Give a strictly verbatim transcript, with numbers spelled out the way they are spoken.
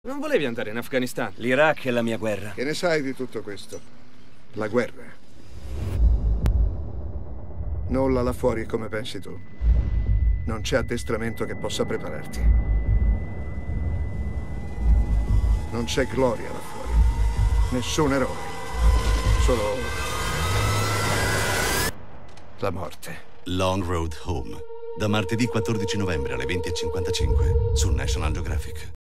Non volevi andare in Afghanistan? L'Iraq è la mia guerra. Che ne sai di tutto questo? La guerra. Nulla là fuori è come pensi tu. Non c'è addestramento che possa prepararti. Non c'è gloria là fuori. Nessun eroe. Solo la morte. Long Road Home. Da martedì quattordici novembre alle venti e cinquantacinque su National Geographic.